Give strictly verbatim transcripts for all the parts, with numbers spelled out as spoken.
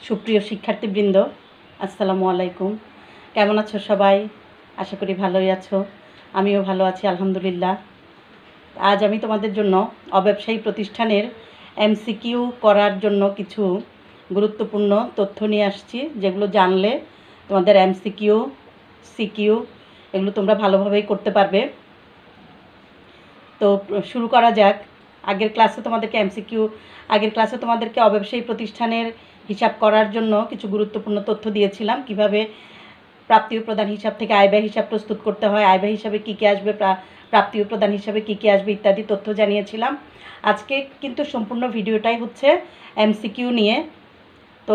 সুপ্রিয় শিক্ষার্থীবৃন্দ, আসসালামু আলাইকুম। কেমন আছো সবাই? আশা করি ভালোই আছো। আমিও ভালো আছি আলহামদুলিল্লাহ। আজ আমি তোমাদের জন্য অব্যবসায়ী প্রতিষ্ঠানের এমসিকিউ করার জন্য কিছু গুরুত্বপূর্ণ তথ্য নিয়ে আসছি, যেগুলো জানলে তোমাদের এমসিকিউ সিকিউ এগুলো তোমরা ভালোভাবেই করতে পারবে। তো শুরু করা যাক। আগের ক্লাসে তোমাদেরকে এমসিকিউ আগের ক্লাসে তোমাদেরকে অব্যবসায়ী প্রতিষ্ঠানের হিসাব করার জন্য কিছু গুরুত্বপূর্ণ তথ্য দিয়েছিলাম। কিভাবে প্রাপ্তি ও প্রদান হিসাব থেকে আয় ব্যয় হিসাব প্রস্তুত করতে হয়, আয় ব্যয় হিসাবে কী কী আসবে, প্রাপ্তি ও প্রদান হিসাবে কী কী আসবে ইত্যাদি তথ্য জানিয়েছিলাম। আজকে কিন্তু সম্পূর্ণ ভিডিওটাই হচ্ছে এমসিকিউ নিয়ে। তো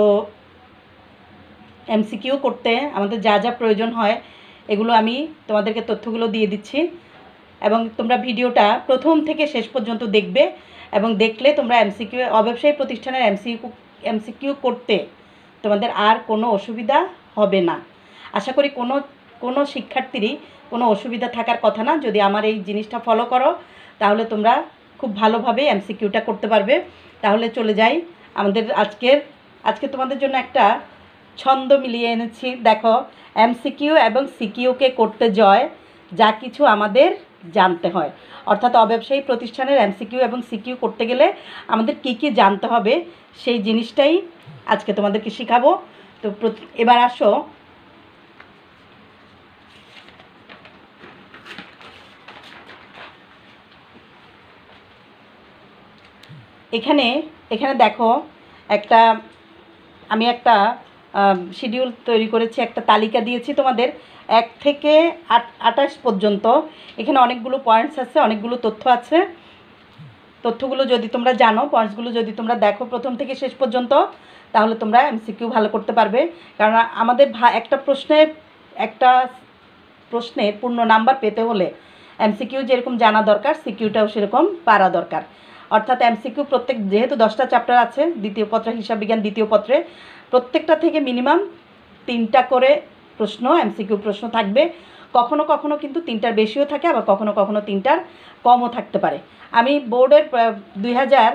এমসিকিউ করতে আমাদের যা যা প্রয়োজন হয় এগুলো আমি তোমাদেরকে তথ্যগুলো দিয়ে দিচ্ছি, এবং তোমরা ভিডিওটা প্রথম থেকে শেষ পর্যন্ত দেখবে, এবং দেখলে তোমরা এমসিকিউ অব্যবসায়ী প্রতিষ্ঠানের এমসিকিউ এমসিকিউ করতে তোমাদের আর কোনো অসুবিধা হবে না। আশা করি কোনো কোনো শিক্ষার্থীরই কোনো অসুবিধা থাকার কথা না। যদি আমার এই জিনিসটা ফলো করো তাহলে তোমরা খুব ভালোভাবে এমসিকিউটা করতে পারবে। তাহলে চলে যাই আমাদের আজকের আজকে তোমাদের জন্য একটা ছন্দ মিলিয়ে এনেছি। দেখো, এমসিকিউ এবং সিকিউকে করতে জয় যা কিছু আমাদের জানতে হয়, অর্থাৎ অব্যবসায়ী প্রতিষ্ঠানের এমসিকিউ এবং সিকিউ করতে গেলে আমাদের কী কী জানতে হবে সেই জিনিসটাই আজকে তোমাদেরকে শেখাবো। তো এবার আসো, এখানে এখানে দেখো, একটা আমি একটা শিডিউল তৈরি করেছি, একটা তালিকা দিয়েছি তোমাদের এক থেকে আট আঠাশ পর্যন্ত। এখানে অনেকগুলো পয়েন্টস আছে, অনেকগুলো তথ্য আছে। তথ্যগুলো যদি তোমরা জানো, পয়েন্টসগুলো যদি তোমরা দেখো প্রথম থেকে শেষ পর্যন্ত, তাহলে তোমরা এমসিকিউ ভালো করতে পারবে। কারণ আমাদের একটা প্রশ্নের একটা প্রশ্নের পূর্ণ নাম্বার পেতে হলে এমসিকিউ যেরকম জানা দরকার, সিকিউটাও সেরকম পারা দরকার। অর্থাৎ এমসিকিউ প্রত্যেক, যেহেতু দশটা চ্যাপ্টার আছে দ্বিতীয় পত্রে, হিসাব বিজ্ঞান দ্বিতীয় পত্রে, প্রত্যেকটা থেকে মিনিমাম তিনটা করে প্রশ্ন এমসিকিউ প্রশ্ন থাকবে। কখনো কখনো কিন্তু তিনটার বেশিও থাকে, আবার কখনো কখনো তিনটার কমও থাকতে পারে। আমি বোর্ডের দুই হাজার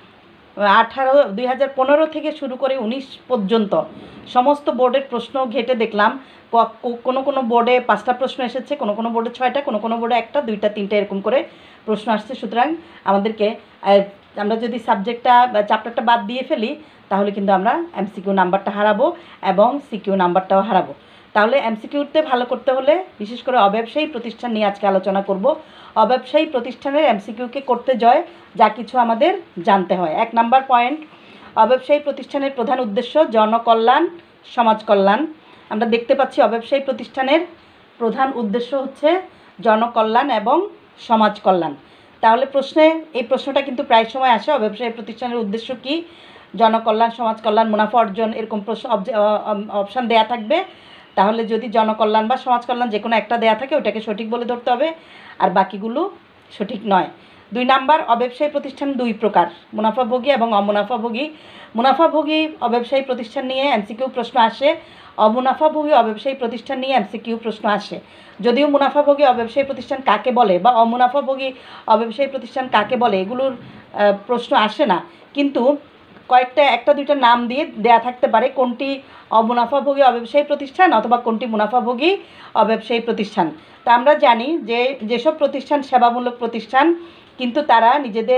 আঠারো দুই হাজার পনেরো থেকে শুরু করে উনিশ পর্যন্ত সমস্ত বোর্ডের প্রশ্ন ঘেটে দেখলাম, কোনো কোনো বোর্ডে পাঁচটা প্রশ্ন এসেছে, কোনো কোনো বোর্ডে ছয়টা, কোনো কোনো বোর্ডে একটা, দুইটা, তিনটা এরকম করে প্রশ্ন আসছে। সুতরাং আমাদেরকে আমরা যদি সাবজেক্টটা বা চ্যাপ্টারটা বাদ দিয়ে ফেলি তাহলে কিন্তু আমরা এমসিকিউ নাম্বারটা হারাবো এবং সিকিউ নাম্বারটাও হারাবো। তাহলে এমসিকিউতে ভালো করতে হলে বিশেষ করে অব্যবসায়ী প্রতিষ্ঠান নিয়ে আজকে আলোচনা করব। অব্যবসায়ী প্রতিষ্ঠানের এমসিকিউকে করতে জয় যা কিছু আমাদের জানতে হয়। এক নাম্বার পয়েন্ট, অব্যবসায়ী প্রতিষ্ঠানের প্রধান উদ্দেশ্য জনকল্যাণ, সমাজ কল্যাণ। আমরা দেখতে পাচ্ছি অব্যবসায়ী প্রতিষ্ঠানের প্রধান উদ্দেশ্য হচ্ছে জনকল্যাণ এবং সমাজ কল্যাণ। তাহলে প্রশ্নে এই প্রশ্নটা কিন্তু প্রায় সময় আসে, অব্যবসায়ী প্রতিষ্ঠানের উদ্দেশ্য কি, জনকল্যাণ, সমাজ কল্যাণ, মুনাফা অর্জন, এরকম প্রশ্ন অপশান দেয়া থাকবে। তাহলে যদি জনকল্যাণ বা সমাজ কল্যাণ যে কোনো একটা দেয়া থাকে ওটাকে সঠিক বলে ধরতে হবে, আর বাকিগুলো সঠিক নয়। দুই নাম্বার, অব্যবসায়ী প্রতিষ্ঠান দুই প্রকার, মুনাফাভোগী এবং অমুনাফাভোগী। মুনাফাভোগী অব্যবসায়ী প্রতিষ্ঠান নিয়ে এমসিকিউ প্রশ্ন আসে, অমুনাফাভোগী অব্যবসায়ী প্রতিষ্ঠান নিয়ে এমসিকিউ প্রশ্ন আসে। যদিও মুনাফাভোগী অব্যবসায়ী প্রতিষ্ঠান কাকে বলে বা অমুনাফাভোগী অব্যবসায়ী প্রতিষ্ঠান কাকে বলে এগুলোর প্রশ্ন আসে না, কিন্তু কয়েকটা একটা দুইটা নাম দিয়ে দেয়া থাকতে পারে কোনটি অমুনাফাভোগী অব্যবসায়ী প্রতিষ্ঠান অথবা কোনটি মুনাফাভোগী অব্যবসায়ী প্রতিষ্ঠান। তা আমরা জানি যে যেসব প্রতিষ্ঠান সেবামূলক প্রতিষ্ঠান, কিন্তু তারা নিজেদের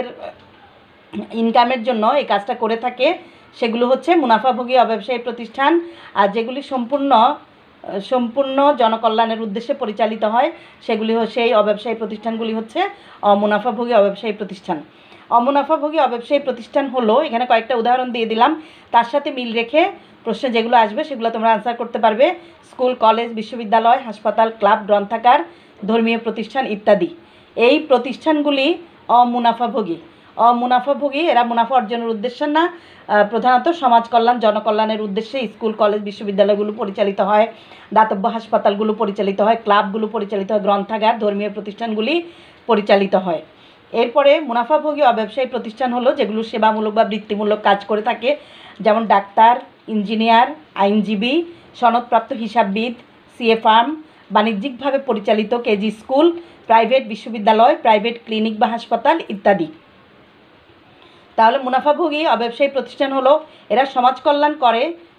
ইনকামের জন্য এই কাজটা করে থাকে, সেগুলো হচ্ছে মুনাফাভোগী অব্যবসায়ী প্রতিষ্ঠান। আর যেগুলি সম্পূর্ণ সম্পূর্ণ জনকল্যাণের উদ্দেশ্যে পরিচালিত হয় সেগুলি সেই অব্যবসায়ী প্রতিষ্ঠানগুলি হচ্ছে অমুনাফাভোগী অব্যবসায়ী প্রতিষ্ঠান। অমুনাফাভোগী অব্যবসায়ী প্রতিষ্ঠান হলো, এখানে কয়েকটা উদাহরণ দিয়ে দিলাম, তার সাথে মিল রেখে প্রশ্নে যেগুলো আসবে সেগুলো তোমরা আনসার করতে পারবে। স্কুল, কলেজ, বিশ্ববিদ্যালয়, হাসপাতাল, ক্লাব, গ্রন্থাগার, ধর্মীয় প্রতিষ্ঠান ইত্যাদি। এই প্রতিষ্ঠানগুলি অমুনাফাভোগী। অমুনাফাভোগী এরা মুনাফা অর্জনের উদ্দেশ্যে না, প্রধানত সমাজ কল্যাণ, জনকল্যাণের উদ্দেশ্যে স্কুল, কলেজ, বিশ্ববিদ্যালয়গুলো পরিচালিত হয়, দাতব্য হাসপাতালগুলো পরিচালিত হয়, ক্লাবগুলো পরিচালিত হয়, গ্রন্থাগার, ধর্মীয় প্রতিষ্ঠানগুলি পরিচালিত হয়। এরপরে মুনাফাভোগী অব্যবসায়ী প্রতিষ্ঠান হলো যেগুলো সেবামূলক বা বৃত্তিমূলক কাজ করে থাকে, যেমন ডাক্তার, ইঞ্জিনিয়ার, আইনজীবী, সনদপ্রাপ্ত হিসাববিদ, সিএ ফার্ম, বাণিজ্যিকভাবে পরিচালিত কেজি স্কুল, প্রাইভেট বিশ্ববিদ্যালয়, প্রাইভেট ক্লিনিক বা হাসপাতাল ইত্যাদি। তাহলে মুনাফাভোগী অব্যবসায়ী প্রতিষ্ঠান হলো এরা সমাজ কল্যাণ করে,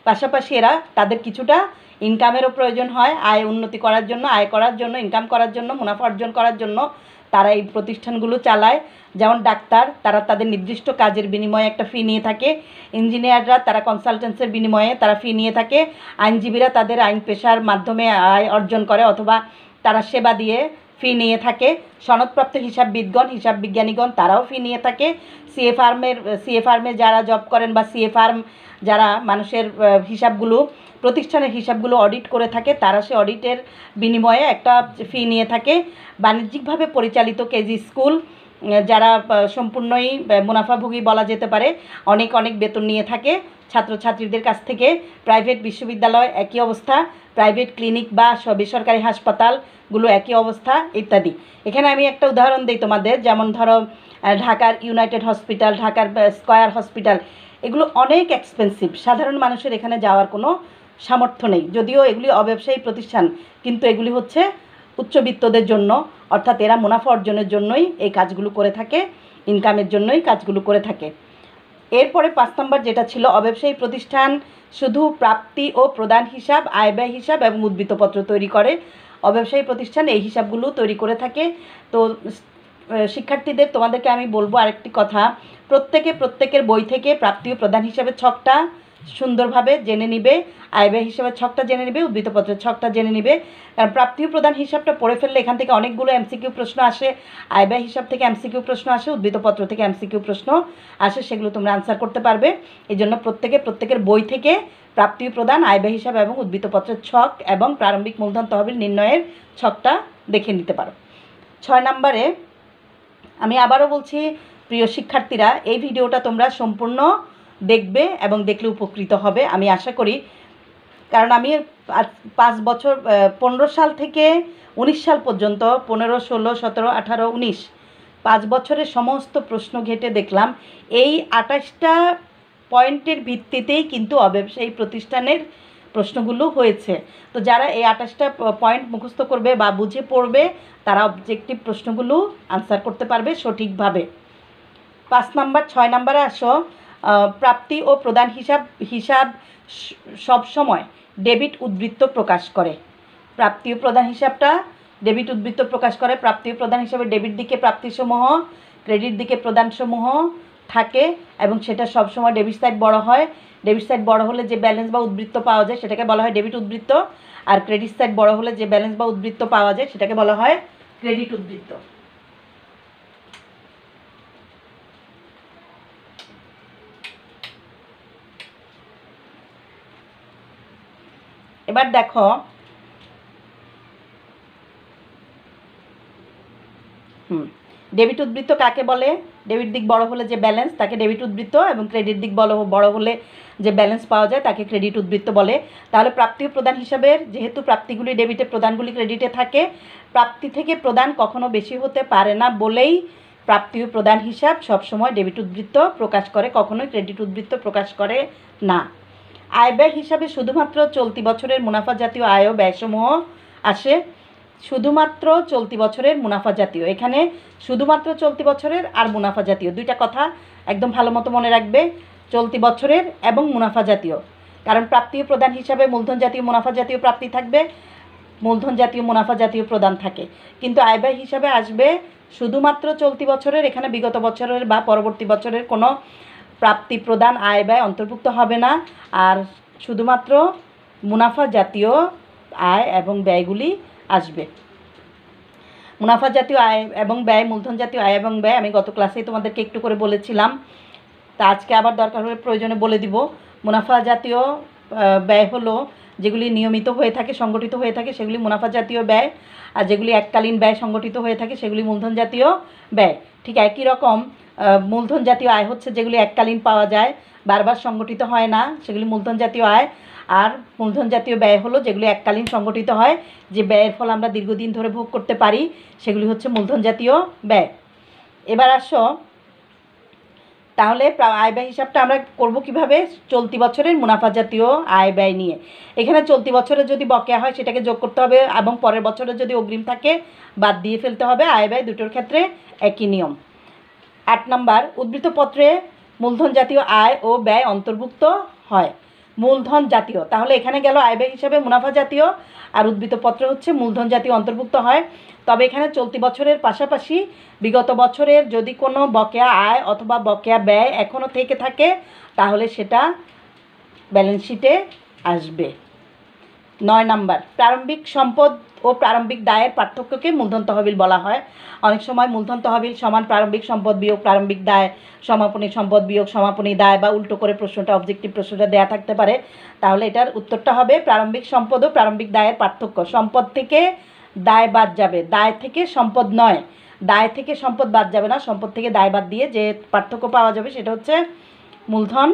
পাশাপাশি এরা তাদের কিছুটা ইনকামেরও প্রয়োজন হয়, আয় উন্নতি করার জন্য, আয় করার জন্য, ইনকাম করার জন্য, মুনাফা অর্জন করার জন্য তারা এই প্রতিষ্ঠানগুলো চালায়। যেমন ডাক্তার, তারা তাদের নির্দিষ্ট কাজের বিনিময়ে একটা ফি নিয়ে থাকে। ইঞ্জিনিয়াররা তারা কনসালটেন্সির বিনিময়ে তারা ফি নিয়ে থাকে। আইনজীবীরা তাদের আইন পেশার মাধ্যমে আয় অর্জন করে অথবা তারা সেবা দিয়ে ফি নিয়ে থাকে। সনদপ্রাপ্ত হিসাববিদগণ, হিসাব বিজ্ঞানীগণ তারাও ফি নিয়ে থাকে। সিএ ফার্মের সিএ ফার্মে যারা জব করেন বা সিএ ফার্ম যারা মানুষের হিসাবগুলো, প্রতিষ্ঠানের হিসাবগুলো অডিট করে থাকে, তারা সে অডিটের বিনিময়ে একটা ফি নিয়ে থাকে। বাণিজ্যিকভাবে পরিচালিত কেজি স্কুল যারা সম্পূর্ণই মুনাফাভোগী বলা যেতে পারে, অনেক অনেক বেতন নিয়ে থাকে ছাত্রছাত্রীদের কাছ থেকে। প্রাইভেট বিশ্ববিদ্যালয় একই অবস্থা, প্রাইভেট ক্লিনিক বা বেসরকারি হাসপাতালগুলো একই অবস্থা ইত্যাদি। এখানে আমি একটা উদাহরণ দিই তোমাদের, যেমন ধরো ঢাকার ইউনাইটেড হসপিটাল, ঢাকার স্কয়ার হসপিটাল, এগুলো অনেক এক্সপেন্সিভ। সাধারণ মানুষের এখানে যাওয়ার কোনো সামর্থ্য নেই, যদিও এগুলি অব্যবসায়ী প্রতিষ্ঠান, কিন্তু এগুলি হচ্ছে উচ্চবিত্তদের জন্য, অর্থাৎ এরা মুনাফা অর্জনের জন্যই এই কাজগুলো করে থাকে, ইনকামের জন্যই কাজগুলো করে থাকে। এরপরে পাঁচ নম্বর যেটা ছিল, অব্যবসায়ী প্রতিষ্ঠান শুধু প্রাপ্তি ও প্রদান হিসাব, আয় ব্যয় হিসাব এবং উদ্ধৃতপত্র তৈরি করে। অব্যবসায়ী প্রতিষ্ঠান এই হিসাবগুলো তৈরি করে থাকে। তো শিক্ষার্থীদের তোমাদেরকে আমি বলবো আরেকটি কথা, প্রত্যেকে প্রত্যেকের বই থেকে প্রাপ্তি ও প্রদান হিসাবের ছকটা সুন্দরভাবে জেনে নিবে, আয় ব্যয় হিসাবের ছকটা জেনে নিবে, উদ্ধৃতপত্রের ছকটা জেনে নিবে। কারণ প্রাপ্তি ও প্রদান হিসাবটা পড়ে ফেললে এখান থেকে অনেকগুলো এমসিকিউ প্রশ্ন আসে, আয় ব্যয় হিসাব থেকে এমসিকিউ প্রশ্ন আসে, উদ্ধৃতপত্র থেকে এমসিকিউ প্রশ্ন আসে, সেগুলো তোমরা আনসার করতে পারবে। এই জন্য প্রত্যেকে প্রত্যেকের বই থেকে প্রাপ্তি ও প্রদান, আয় ব্যয় হিসাব এবং উদ্ধৃতপত্রের ছক এবং প্রারম্ভিক মূলধন তহবিল নির্ণয়ের ছকটা দেখে নিতে পারো। ছয় নম্বরে আমি আবারও বলছি, প্রিয় শিক্ষার্থীরা, এই ভিডিওটা তোমরা সম্পূর্ণ দেখবে এবং দেখলে উপকৃত হবে আমি আশা করি। কারণ আমি পাঁচ বছর পনেরো সাল থেকে উনিশ সাল পর্যন্ত, পনেরো ষোলো সতেরো আঠারো উনিশ পাঁচ বছরের সমস্ত প্রশ্ন ঘেটে দেখলাম এই আঠাশটা পয়েন্টের ভিত্তিতেই কিন্তু অব্যবসায়ী প্রতিষ্ঠানের প্রশ্নগুলো হয়েছে। তো যারা এই আঠাশটা পয়েন্ট মুখস্থ করবে বা বুঝে পড়বে, তারা অবজেক্টিভ প্রশ্নগুলো আনসার করতে পারবে সঠিকভাবে। পাঁচ নাম্বার ছয় নাম্বারে আসো, প্রাপ্তি ও প্রদান হিসাব হিসাব সবসময় ডেবিট উদ্ধৃত প্রকাশ করে। প্রাপ্তি ও প্রদান হিসাবটা ডেবিট উদ্ধৃত প্রকাশ করে। প্রাপ্তি ও প্রদান হিসাবে ডেবিট দিকে প্রাপ্তিসমূহ, ক্রেডিট দিকে প্রদানসমূহ থাকে এবং সেটা সবসময় ডেবিট সাইড বড় হয়। ডেবিট সাইড বড় হলে যে ব্যালেন্স বা উদ্ধৃত্ত পাওয়া যায় সেটাকে বলা হয় ডেবিট উদ্ধৃত্ত, আর ক্রেডিট সাইড বড় হলে যে ব্যালেন্স বা উদ্ধৃত্ত পাওয়া যায় সেটাকে বলা হয় ক্রেডিট উদ্ধৃত্ত। এবার দেখো, হুম ডেবিট উদ্ধৃত্ত কাকে বলে? ডেবিট দিক বড় হলে যে ব্যালেন্স তাকে ডেবিট উদ্ধৃত্ত, এবং ক্রেডিট দিক বড় বড় হলে যে ব্যালেন্স পাওয়া যায় তাকে ক্রেডিট উদ্ধৃত্ত বলে। তাহলে প্রাপ্তি ও প্রদান হিসাবের যেহেতু প্রাপ্তিগুলি ডেবিটে, প্রদানগুলি ক্রেডিটে থাকে, প্রাপ্তি থেকে প্রদান কখনো বেশি হতে পারে না বলেই প্রাপ্তি ও প্রদান হিসাব সবসময় ডেবিট উদ্ধৃত্ত প্রকাশ করে, কখনোই ক্রেডিট উদ্ধৃত্ত প্রকাশ করে না। আয় ব্যয় হিসাবে শুধুমাত্র চলতি বছরের মুনাফা জাতীয় আয় ও ব্যয়সমূহ আসে, শুধুমাত্র চলতি বছরের মুনাফা জাতীয়। এখানে শুধুমাত্র চলতি বছরের আর মুনাফা জাতীয় দুইটা কথা একদম ভালো মতো মনে রাখবে, চলতি বছরের এবং মুনাফা জাতীয়। কারণ প্রাপ্তি ও প্রদান হিসাবে মূলধন জাতীয়, মুনাফা জাতীয় প্রাপ্তি থাকবে, মূলধন জাতীয়, মুনাফা জাতীয় প্রদান থাকে। কিন্তু আয় ব্যয় হিসাবে আসবে শুধুমাত্র চলতি বছরের, এখানে বিগত বছরের বা পরবর্তী বছরের কোনো প্রাপ্তি, প্রদান, আয় ব্যয় অন্তর্ভুক্ত হবে না, আর শুধুমাত্র মুনাফা জাতীয় আয় এবং ব্যয়গুলি আসবে। মুনাফা জাতীয় আয় এবং ব্যয়, মূলধন জাতীয় আয় এবং ব্যয় আমি গত ক্লাসেই তোমাদেরকে একটু করে বলেছিলাম, তা আজকে আবার দরকার হলে প্রয়োজনে বলে দিব। মুনাফা জাতীয় ব্যয় হলো যেগুলি নিয়মিত হয়ে থাকে, সংগঠিত হয়ে থাকে, সেগুলি মুনাফা জাতীয় ব্যয়, আর যেগুলি এককালীন ব্যয় সংগঠিত হয়ে থাকে সেগুলি মূলধন জাতীয় ব্যয়। ঠিক একই রকম মূলধন জাতীয় আয় হচ্ছে যেগুলি এককালীন পাওয়া যায়, বারবার সংগঠিত হয় না, সেগুলি মূলধন জাতীয় আয়। আর মূলধন জাতীয় ব্যয় হলো যেগুলি এককালীন সংগঠিত হয়, যে ব্যয়ের ফল আমরা দীর্ঘদিন ধরে ভোগ করতে পারি, সেগুলি হচ্ছে মূলধন জাতীয় ব্যয়। এবার আসো, তাহলে আয় ব্যয় হিসাবটা আমরা করব কিভাবে? চলতি বছরের মুনাফা জাতীয় আয় ব্যয় নিয়ে। এখানে চলতি বছরে যদি বকেয়া হয় সেটাকে যোগ করতে হবে, এবং পরের বছরে যদি অগ্রিম থাকে বাদ দিয়ে ফেলতে হবে। আয় ব্যয় দুটোর ক্ষেত্রে একই নিয়ম। আট নম্বর, উদ্ধৃতপত্রে মূলধন জাতীয় আয় ও ব্যয় অন্তর্ভুক্ত হয়। মূলধন জাতীয়, তাহলে এখানে গেল আয় ব্যয় হিসাবে মুনাফা জাতীয় আর উদ্বৃত্ত পত্র হচ্ছে মূলধন জাতীয় অন্তর্ভুক্ত হয়। তবে এখানে চলতি বছরের পাশাপাশি বিগত বছরের যদি কোনো বকেয়া আয় অথবা বকেয়া ব্যয় এখনও থেকে থাকে তাহলে সেটা ব্যালেন্স শিটে আসবে। নয় নাম্বার, প্রারম্ভিক সম্পদ ও প্রারম্ভিক দায়ের পার্থক্যকে মূলধন তহবিল বলা হয়। অনেক সময় মূলধন তহবিল সমান প্রারম্ভিক সম্পদ বিয়োগ প্রারম্ভিক দায়, সমাপনী সম্পদ বিয়োগ সমাপনী দায়, বা উল্টো করে প্রশ্নটা অবজেক্টিভ প্রশ্নটা দেয়া থাকতে পারে। তাহলে এটার উত্তরটা হবে প্রারম্ভিক সম্পদ ও প্রারম্ভিক দায়ের পার্থক্য। সম্পদ থেকে দায় বাদ যাবে, দায় থেকে সম্পদ নয়, দায় থেকে সম্পদ বাদ যাবে না, সম্পদ থেকে দায় বাদ দিয়ে যে পার্থক্য পাওয়া যাবে সেটা হচ্ছে মূলধন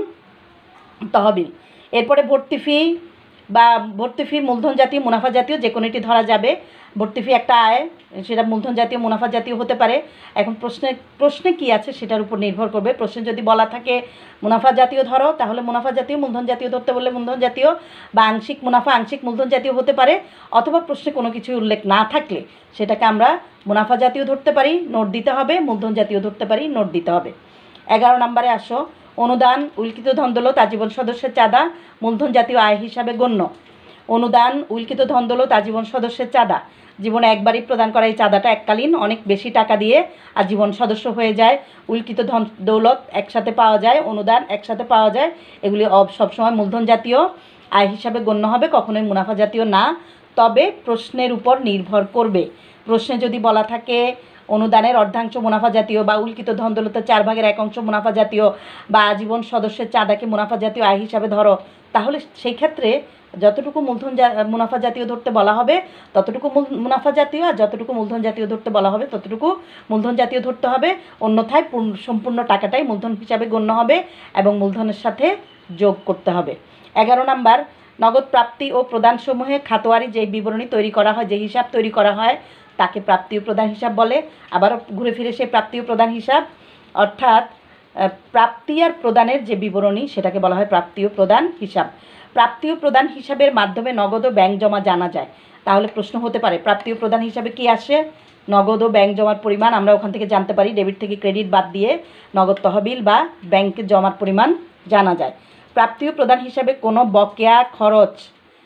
তহবিল। এরপরে ভর্তি ফি বা ভর্তি ফি মূলধন জাতীয় মুনাফা জাতীয় যে কোনোটি ধরা যাবে। ভর্তি ফি একটা আয়, সেটা মূলধন জাতীয় মুনাফা জাতীয় হতে পারে। এখন প্রশ্নে প্রশ্নে কী আছে সেটার উপর নির্ভর করবে। প্রশ্নে যদি বলা থাকে মুনাফা জাতীয় ধরো তাহলে মুনাফা জাতীয়, মূলধন জাতীয় ধরতে বললে মূলধন জাতীয়, বা আংশিক মুনাফা আংশিক মূলধন জাতীয় হতে পারে। অথবা প্রশ্নে কোনো কিছু উল্লেখ না থাকলে সেটাকে আমরা মুনাফা জাতীয় ধরতে পারি, নোট দিতে হবে, মূলধন জাতীয় ধরতে পারি, নোট দিতে হবে। এগারো নম্বরে আসো, অনুদান উল্লিখিত ধন দৌলত আজীবন সদস্যের চাঁদা মূলধন জাতীয় আয় হিসাবে গণ্য। অনুদান উল্লিখিত ধন দৌলত আজীবন সদস্যের চাঁদা, জীবনে একবারই প্রদান করা এই চাঁদাটা এককালীন অনেক বেশি টাকা দিয়ে আজীবন সদস্য হয়ে যায়। উল্লিখিত ধন দৌলত একসাথে পাওয়া যায়, অনুদান একসাথে পাওয়া যায়, এগুলি সবসময় মূলধন জাতীয় আয় হিসাবে গণ্য হবে, কখনোই মুনাফা জাতীয় না। তবে প্রশ্নের উপর নির্ভর করবে। প্রশ্নে যদি বলা থাকে অনুদানের অর্ধাংশ মুনাফা জাতীয়, বা উল্লিখিত ধন দৌলতের চার ভাগের এক অংশ মুনাফা জাতীয়, বা আজীবন সদস্যের চাঁদাকে মুনাফা জাতীয় আয় হিসাবে ধরো, তাহলে সেই ক্ষেত্রে যতটুকু মূলধন মুনাফা জাতীয় ধরতে বলা হবে ততটুকু মুনাফা জাতীয়, আর যতটুকু মূলধন জাতীয় ধরতে বলা হবে ততটুকু মূলধন জাতীয় ধরতে হবে। অন্যথায় সম্পূর্ণ টাকাটাই মূলধন হিসাবে গণ্য হবে এবং মূলধনের সাথে যোগ করতে হবে। এগারো নাম্বার, নগদ প্রাপ্তি ও প্রদানসমূহে খাতোয়ারি যে বিবরণী তৈরি করা হয়, যে হিসাব তৈরি করা হয় তাকে প্রাপ্তি ও প্রদান হিসাব বলে। আবারও ঘুরে ফিরে সেই প্রাপ্তি ও প্রদান হিসাব, অর্থাৎ প্রাপ্তি আর প্রদানের যে বিবরণী সেটাকে বলা হয় প্রাপ্তি ও প্রদান হিসাব। প্রাপ্তি ও প্রদান হিসাবের মাধ্যমে নগদ ও ব্যাংক জমা জানা যায়। তাহলে প্রশ্ন হতে পারে প্রাপ্তি ও প্রদান হিসাবে কি আসে? নগদ ও ব্যাংক জমার পরিমাণ আমরা ওখান থেকে জানতে পারি, ডেবিট থেকে ক্রেডিট বাদ দিয়ে নগদ তহবিল বা ব্যাংকে জমার পরিমাণ জানা যায়। প্রাপ্তি ও প্রদান হিসাবে কোনো বকেয়া খরচ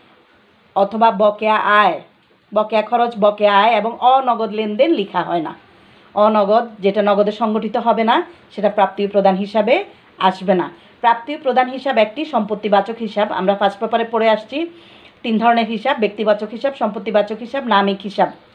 অথবা বকেয়া আয়, বকেয়া খরচ, বকেয়া আয় এবং অনগদ লেনদেন লেখা হয় না। অনগদ যেটা নগদে সংগঠিত হবে না সেটা প্রাপ্তি ও প্রদান হিসাবে আসবে না। প্রাপ্তি ও প্রদান হিসাব একটি সম্পত্তিবাচক হিসাব। আমরা ফার্স্ট পেপারে পড়ে আসছি তিন ধরনের হিসাব: ব্যক্তিবাচক হিসাব, সম্পত্তিবাচক হিসাব, নামিক হিসাব।